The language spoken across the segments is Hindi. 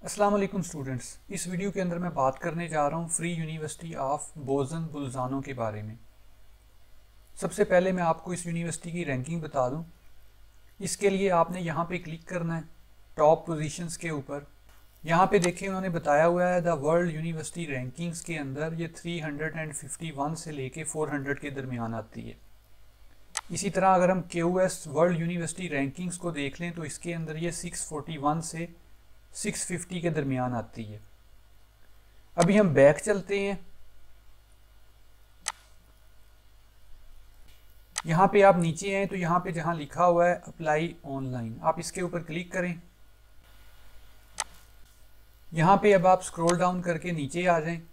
अस्सलाम वालेकुम स्टूडेंट्स। इस वीडियो के अंदर मैं बात करने जा रहा हूँ free university of Bozen Bolzano के बारे में। सबसे पहले मैं आपको इस यूनिवर्सिटी की रैंकिंग बता दूँ। इसके लिए आपने यहाँ पे क्लिक करना है टॉप पोजीशंस के ऊपर। यहाँ पे देखें उन्होंने बताया हुआ है द वर्ल्ड यूनिवर्सिटी रैंकिंग्स के अंदर ये 351 से लेके 400 के दरमियान आती है। इसी तरह अगर हम QS वर्ल्ड यूनिवर्सिटी रैंकिंग्स को देख लें तो इसके अंदर ये 641 से 650 के दरमियान आती है। अभी हम बैक चलते हैं। यहाँ पे आप नीचे हैं तो यहाँ पे जहाँ लिखा हुआ है अप्लाई ऑनलाइन, आप इसके ऊपर क्लिक करें। यहाँ पे अब आप स्क्रॉल डाउन करके नीचे आ जाएं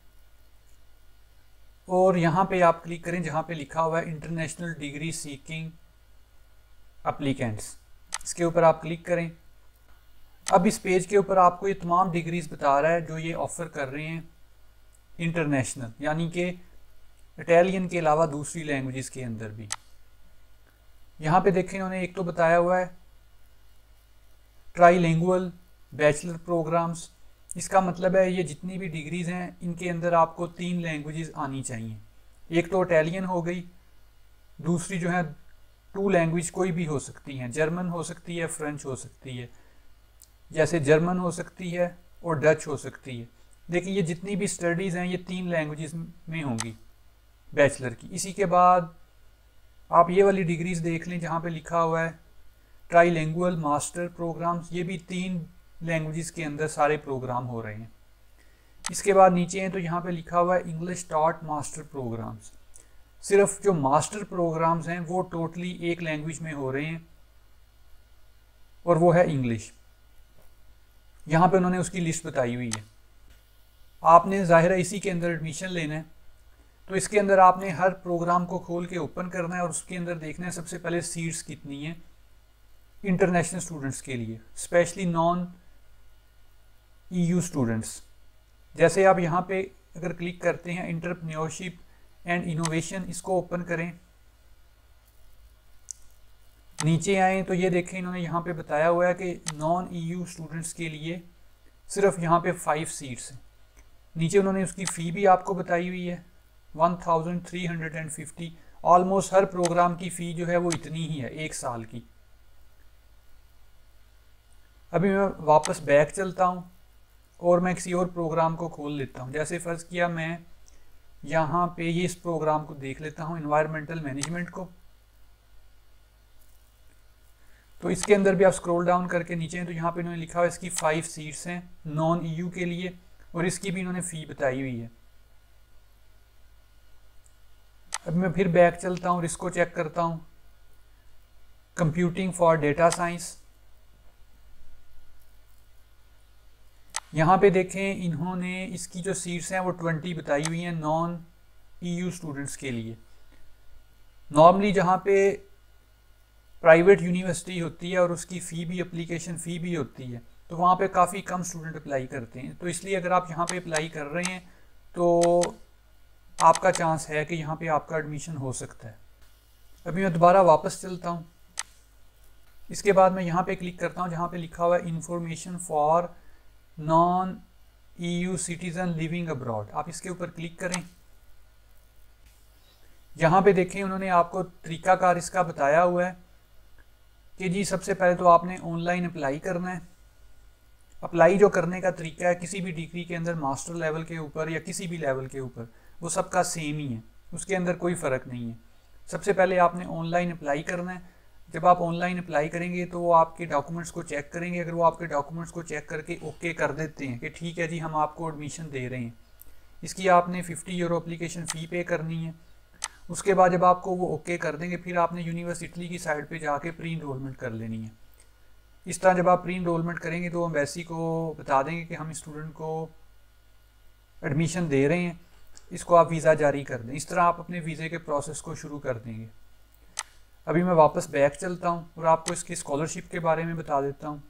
और यहाँ पे आप क्लिक करें जहाँ पे लिखा हुआ है इंटरनेशनल डिग्री सीकिंग एप्लीकेंट्स। इसके ऊपर आप क्लिक करें। अब इस पेज के ऊपर आपको ये तमाम डिग्रीज बता रहा है जो ये ऑफ़र कर रहे हैं इंटरनेशनल, यानी कि इटालियन के अलावा दूसरी लैंग्वेजेस के अंदर भी। यहाँ पे देखें उन्होंने एक तो बताया हुआ है ट्राईलिंगुअल बैचलर प्रोग्राम्स। इसका मतलब है ये जितनी भी डिग्रीज़ हैं इनके अंदर आपको 3 लैंग्वेजेस आनी चाहिए। एक तो इटालियन हो गई, दूसरी जो है 2 लैंग्वेज कोई भी हो सकती हैं, जर्मन हो सकती है, फ्रेंच हो सकती है, जैसे जर्मन हो सकती है और डच हो सकती है। देखिए ये जितनी भी स्टडीज़ हैं ये 3 लैंग्वेजेस में होंगी बैचलर की। इसी के बाद आप ये वाली डिग्रीज़ देख लें जहाँ पे लिखा हुआ है ट्राईलिंगुअल मास्टर प्रोग्राम्स, ये भी 3 लैंग्वेजेस के अंदर सारे प्रोग्राम हो रहे हैं। इसके बाद नीचे हैं तो यहाँ पे लिखा हुआ है इंग्लिश टॉट मास्टर प्रोग्राम्स। सिर्फ जो मास्टर प्रोग्राम्स हैं वो टोटली एक लैंग्वेज में हो रहे हैं और वो है इंग्लिश। यहाँ पे उन्होंने उसकी लिस्ट बताई हुई है। आपने ज़ाहिर है इसी के अंदर एडमिशन लेना है तो इसके अंदर आपने हर प्रोग्राम को खोल के ओपन करना है और उसके अंदर देखना है सबसे पहले सीट्स कितनी हैं इंटरनेशनल स्टूडेंट्स के लिए, स्पेशली नॉन EU स्टूडेंट्स। जैसे आप यहाँ पे अगर क्लिक करते हैं एंटरप्रेन्योरशिप एंड इनोवेशन, इसको ओपन करें, नीचे आए तो ये देखें इन्होंने यहाँ पे बताया हुआ है कि नॉन EU स्टूडेंट्स के लिए सिर्फ यहाँ पे 5 सीट्स हैं। नीचे उन्होंने उसकी फ़ी भी आपको बताई हुई है 1350। ऑलमोस्ट हर प्रोग्राम की फ़ी जो है वो इतनी ही है 1 साल की। अभी मैं वापस बैक चलता हूँ और मैं किसी और प्रोग्राम को खोल लेता हूँ। जैसे फ़र्ज़ किया मैं यहाँ पे ये इस प्रोग्राम को देख लेता हूँ एनवायरमेंटल मैनेजमेंट को। तो इसके अंदर भी आप स्क्रॉल डाउन करके नीचे हैं तो यहाँ पे इन्होंने लिखा हुआ है इसकी 5 सीट्स हैं नॉन EU के लिए और इसकी भी इन्होंने फ़ी बताई हुई है। अब मैं फिर बैक चलता हूँ और इसको चेक करता हूँ कंप्यूटिंग फॉर डेटा साइंस। यहाँ पे देखें इन्होंने इसकी जो सीट्स हैं वो 20 बताई हुई हैं नॉन EU स्टूडेंट्स के लिए। नॉर्मली जहाँ पे प्राइवेट यूनिवर्सिटी होती है और उसकी फ़ी भी एप्लीकेशन फ़ी भी होती है तो वहाँ पे काफ़ी कम स्टूडेंट अप्लाई करते हैं। तो इसलिए अगर आप यहाँ पे अप्लाई कर रहे हैं तो आपका चांस है कि यहाँ पे आपका एडमिशन हो सकता है। अभी मैं दोबारा वापस चलता हूँ। इसके बाद मैं यहाँ पे क्लिक करता हूँ जहाँ पे लिखा हुआ है information for non EU citizen living abroad, आप इसके ऊपर क्लिक करें। यहाँ पे देखें उन्होंने आपको तरीकाकार इसका बताया हुआ है कि जी सबसे पहले तो आपने ऑनलाइन अप्लाई करना है। अप्लाई जो करने का तरीका है किसी भी डिग्री के अंदर मास्टर लेवल के ऊपर या किसी भी लेवल के ऊपर वो सबका सेम ही है, उसके अंदर कोई फ़र्क नहीं है। सबसे पहले आपने ऑनलाइन अप्लाई करना है। जब आप ऑनलाइन अप्लाई करेंगे तो वो आपके डॉक्यूमेंट्स को चेक करेंगे। अगर वो आपके डॉक्यूमेंट्स को चेक करके ओके कर देते हैं कि ठीक है जी हम आपको एडमिशन दे रहे हैं, इसकी आपने €50 एप्लीकेशन फ़ी पे करनी है। उसके बाद जब आपको वो ओके कर देंगे फिर आपने यूनिवर्सिटी की साइट पे जाके प्री इनरोलमेंट कर लेनी है। इस तरह जब आप प्री इनरोलमेंट करेंगे तो एम्बेसी को बता देंगे कि हम स्टूडेंट को एडमिशन दे रहे हैं, इसको आप वीज़ा जारी कर दें। इस तरह आप अपने वीज़े के प्रोसेस को शुरू कर देंगे। अभी मैं वापस बैक चलता हूँ और आपको इसकी स्कॉलरशिप के बारे में बता देता हूँ।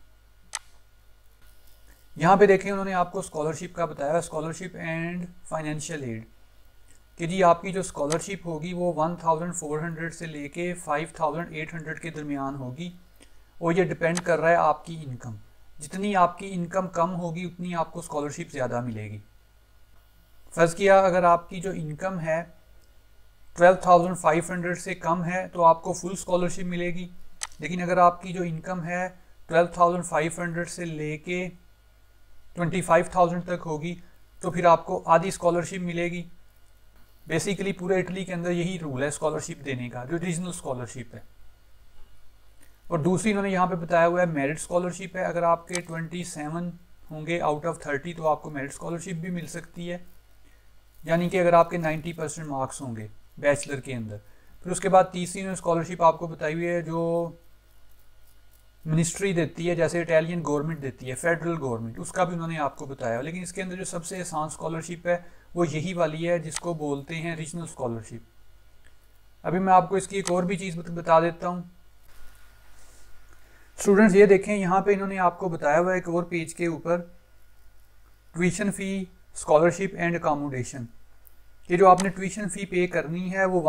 यहाँ पे देखें उन्होंने आपको स्कॉलरशिप का बताया है, स्कॉलरशिप एंड फाइनेंशियल एड, कि जी आपकी जो स्कॉलरशिप होगी वो 1400 से लेके 5800 के दरमियान होगी और ये डिपेंड कर रहा है आपकी इनकम। जितनी आपकी इनकम कम होगी उतनी आपको स्कॉलरशिप ज़्यादा मिलेगी। फ़र्ज़ किया अगर आपकी जो इनकम है 12,500 से कम है तो आपको फुल स्कॉलरशिप मिलेगी, लेकिन अगर आपकी जो इनकम है 12,500 से लेके 25,000 तक होगी तो फिर आपको आधी स्कॉलरशिप मिलेगी। बेसिकली पूरे इटली के अंदर यही रूल है स्कॉलरशिप देने का, जो रीजनल स्कॉलरशिप है। और दूसरी इन्होंने यहाँ पे बताया हुआ है मेरिट स्कॉलरशिप है। अगर आपके 27 होंगे आउट ऑफ 30 तो आपको मेरिट स्कॉलरशिप भी मिल सकती है, यानी कि अगर आपके 90% मार्क्स होंगे बैचलर के अंदर। फिर उसके बाद तीसरी इन्होंने स्कॉलरशिप आपको बताई हुई है जो मिनिस्ट्री देती है, जैसे इटालियन गवर्नमेंट देती है, फेडरल गवर्नमेंट, उसका भी उन्होंने आपको बताया। लेकिन इसके अंदर जो सबसे आसान स्कॉलरशिप है वो यही वाली है जिसको बोलते हैं रीजनल स्कॉलरशिप। अभी मैं आपको इसकी एक और भी चीज़ बता देता हूँ। स्टूडेंट्स ये देखें, यहाँ पे इन्होंने आपको बताया हुआ है एक और पेज के ऊपर, tuition fee, scholarship and accommodation. ये जो आपने ट्यूशन फ़ी पे करनी है वो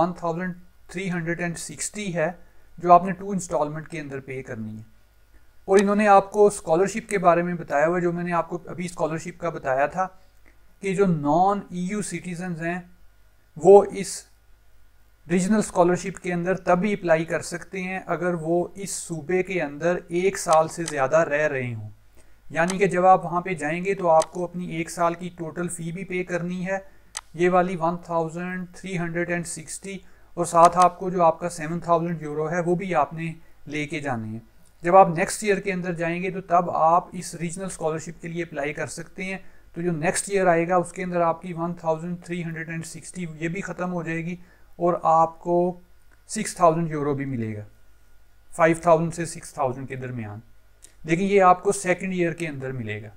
1360 है, जो आपने 2 इंस्टॉलमेंट के अंदर पे करनी है। और इन्होंने आपको स्कॉलरशिप के बारे में बताया हुआ है, जो मैंने आपको अभी स्कॉलरशिप का बताया था कि जो नॉन EU सिटीजन्स हैं वो इस रीजनल स्कॉलरशिप के अंदर तभी अप्लाई कर सकते हैं अगर वो इस सूबे के अंदर 1 साल से ज़्यादा रह रहे हों। यानी कि जब आप वहाँ पे जाएंगे तो आपको अपनी 1 साल की टोटल फ़ी भी पे करनी है, ये वाली 1360, और साथ आपको जो आपका 7,000 यूरो है वो भी आपने लेके जाने हैं। जब आप नेक्स्ट ईयर के अंदर जाएंगे तो तब आप इस रीजनल स्कॉलरशिप के लिए अप्लाई कर सकते हैं। तो जो नेक्स्ट ईयर आएगा उसके अंदर आपकी 1360 ये भी ख़त्म हो जाएगी और आपको 6,000 यूरो भी मिलेगा, 5,000 से 6,000 के दरमियान। लेकिन ये आपको सेकंड ईयर के अंदर मिलेगा।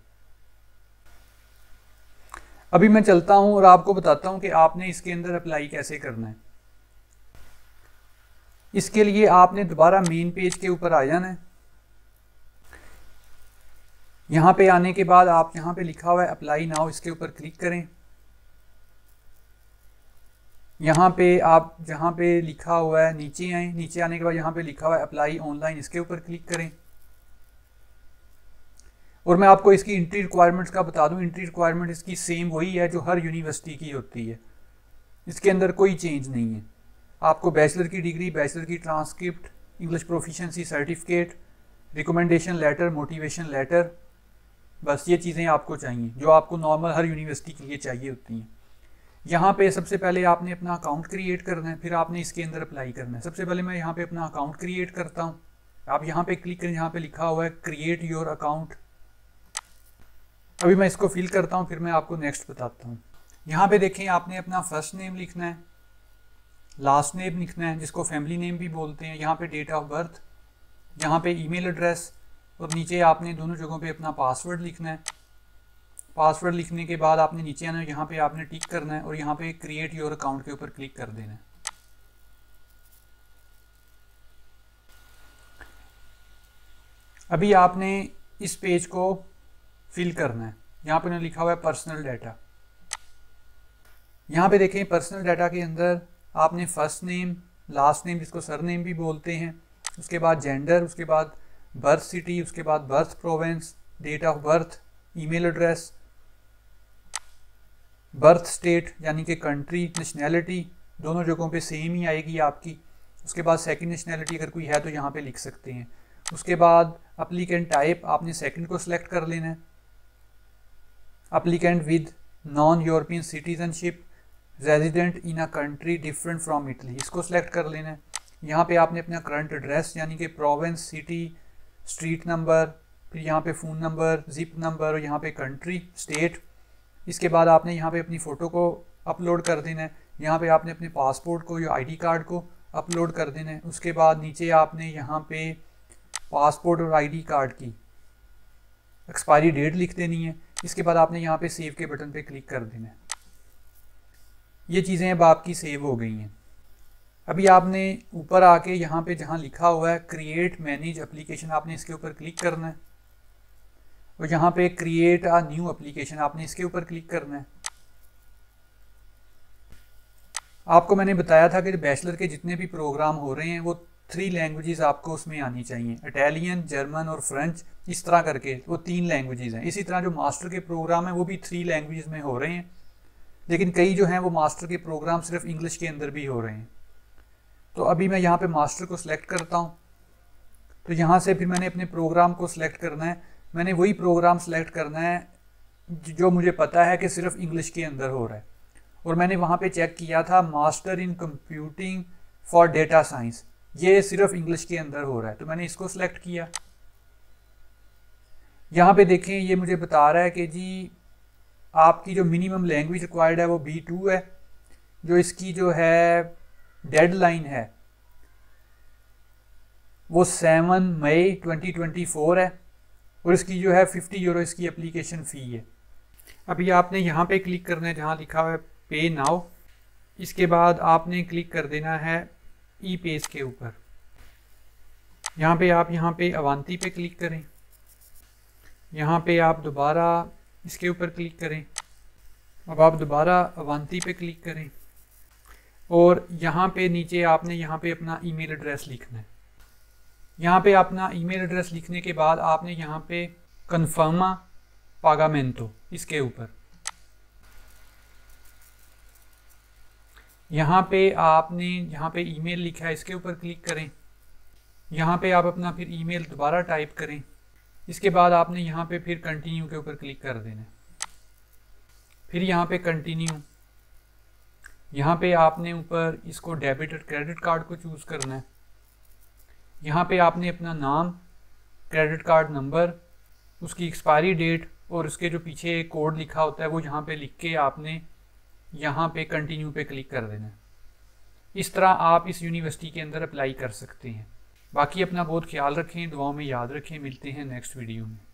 अभी मैं चलता हूँ और आपको बताता हूँ कि आपने इसके अंदर अप्लाई कैसे करना है। इसके लिए आपने दोबारा मेन पेज के ऊपर आ जाना है। यहाँ पे आने के बाद आप यहाँ पे लिखा हुआ है अप्लाई नाउ, इसके ऊपर क्लिक करें। यहाँ पे आप जहाँ पे लिखा हुआ है नीचे आए, नीचे आने के बाद यहाँ पे लिखा हुआ है अप्लाई ऑनलाइन, इसके ऊपर क्लिक करें। और मैं आपको इसकी एंट्री रिक्वायरमेंट्स का बता दूं, एंट्री रिक्वायरमेंट इसकी सेम वही है जो हर यूनिवर्सिटी की होती है, इसके अंदर कोई चेंज नहीं है। आपको बैचलर की डिग्री, बैचलर की transcript, English proficiency certificate, recommendation letter, motivation letter, बस ये चीज़ें आपको चाहिए जो आपको नॉर्मल हर यूनिवर्सिटी के लिए चाहिए होती हैं। यहाँ पे सबसे पहले आपने अपना अकाउंट क्रिएट करना है, फिर आपने इसके अंदर अप्लाई करना है। सबसे पहले मैं यहाँ पे अपना अकाउंट क्रिएट करता हूँ। आप यहाँ पे क्लिक करें, यहाँ पे लिखा हुआ है क्रिएट योर अकाउंट। अभी मैं इसको फिल करता हूँ, फिर मैं आपको नेक्स्ट बताता हूँ। यहाँ पे देखें, आपने अपना फर्स्ट नेम लिखना है, लास्ट नेम लिखना है जिसको फैमिली नेम भी बोलते हैं, यहाँ पे डेट ऑफ बर्थ, यहाँ पे ईमेल एड्रेस, और नीचे आपने दोनों जगहों पे अपना पासवर्ड लिखना है। पासवर्ड लिखने के बाद आपने नीचे आना है, यहाँ पे आपने टिक करना है और यहाँ पे क्रिएट योर अकाउंट के ऊपर क्लिक कर देना है। अभी आपने इस पेज को फिल करना है। यहाँ पे लिखा हुआ है पर्सनल डाटा। यहाँ पे देखें, पर्सनल डाटा के अंदर आपने फर्स्ट नेम, लास्ट नेम जिसको सरनेम भी बोलते हैं, उसके बाद जेंडर, उसके बाद बर्थ सिटी, उसके बाद birth province, date of birth, email address, birth state यानी कि कंट्री, नेशनैलिटी दोनों जगहों पे सेम ही आएगी आपकी। उसके बाद सेकंड नेशनैलिटी अगर कोई है तो यहाँ पे लिख सकते हैं। उसके बाद एप्लीकेंट टाइप आपने सेकंड को सिलेक्ट कर लेना है। Applicant with non European citizenship, resident in a country different from Italy, इसको सिलेक्ट कर लेना है। यहाँ पे आपने अपना करंट एड्रेस यानी कि प्रोविंस, सिटी, स्ट्रीट नंबर, फिर यहाँ पे फ़ोन नंबर, जिप नंबर, और यहाँ पे कंट्री, स्टेट। इसके बाद आपने यहाँ पे अपनी फ़ोटो को अपलोड कर देना है। यहाँ पे आपने अपने पासपोर्ट को या आईडी कार्ड को अपलोड कर देना है। उसके बाद नीचे आपने यहाँ पे पासपोर्ट और आईडी कार्ड की एक्सपायरी डेट लिख देनी है। इसके बाद आपने यहाँ पे सेव के बटन पे क्लिक कर देना है। ये चीज़ें अब आपकी सेव हो गई हैं। अभी आपने ऊपर आके यहाँ पे जहाँ लिखा हुआ है क्रिएट मैनेज एप्लीकेशन, आपने इसके ऊपर क्लिक करना है और यहाँ पे क्रिएट अ न्यू एप्लीकेशन, आपने इसके ऊपर क्लिक करना है। आपको मैंने बताया था कि बैचलर के जितने भी प्रोग्राम हो रहे हैं वो 3 लैंग्वेजेस आपको उसमें आनी चाहिए, इटालियन, जर्मन और फ्रेंच, इस तरह करके वो 3 लैंग्वेजेस हैं। इसी तरह जो मास्टर के प्रोग्राम हैं वो भी 3 लैंग्वेजेस में हो रहे हैं, लेकिन कई जो हैं वो मास्टर के प्रोग्राम सिर्फ इंग्लिश के अंदर भी हो रहे हैं। तो अभी मैं यहाँ पे मास्टर को सिलेक्ट करता हूँ, तो यहाँ से फिर मैंने अपने प्रोग्राम को सिलेक्ट करना है। मैंने वही प्रोग्राम सिलेक्ट करना है जो मुझे पता है कि सिर्फ इंग्लिश के अंदर हो रहा है, और मैंने वहाँ पे चेक किया था master in computing for data science, ये सिर्फ इंग्लिश के अंदर हो रहा है, तो मैंने इसको सिलेक्ट किया। यहाँ पे देखें ये मुझे बता रहा है कि जी आपकी जो मिनिमम लैंग्वेज रिक्वायर्ड है वो B2 है, जो इसकी जो है डेडलाइन है वो 7 मई 2024 है, और इसकी जो है 50 यूरो इसकी एप्लीकेशन फ़ी है। अभी आपने यहाँ पे क्लिक करना है जहाँ लिखा हुआ है पे नाउ, इसके बाद आपने क्लिक कर देना है ई पेज के ऊपर। यहाँ पे अवांती पे क्लिक करें, यहाँ पे आप दोबारा इसके ऊपर क्लिक करें, अब आप दोबारा अवांती पे क्लिक करें, और यहाँ पे नीचे आपने यहाँ पे अपना ईमेल एड्रेस लिखना है। यहाँ पे अपना ईमेल एड्रेस लिखने के बाद आपने यहाँ पे कन्फर्मा पागामेंटो इसके ऊपर, यहाँ पे आपने यहाँ पे ईमेल लिखा है इसके ऊपर क्लिक करें। यहाँ पे आप अपना फिर ईमेल दोबारा टाइप करें, इसके बाद आपने यहाँ पे फिर कंटिन्यू के ऊपर क्लिक कर देना है। फिर यहाँ पे कंटिन्यू, यहाँ पे आपने ऊपर इसको डेबिट और क्रेडिट कार्ड को चूज़ करना है। यहाँ पे आपने अपना नाम, क्रेडिट कार्ड नंबर, उसकी एक्सपायरी डेट और उसके जो पीछे कोड लिखा होता है वो यहाँ पे लिख के आपने यहाँ पे कंटिन्यू पे क्लिक कर देना है। इस तरह आप इस यूनिवर्सिटी के अंदर अप्लाई कर सकते हैं। बाकी अपना बहुत ख्याल रखें, दुआओं में याद रखें। मिलते हैं नेक्स्ट वीडियो में।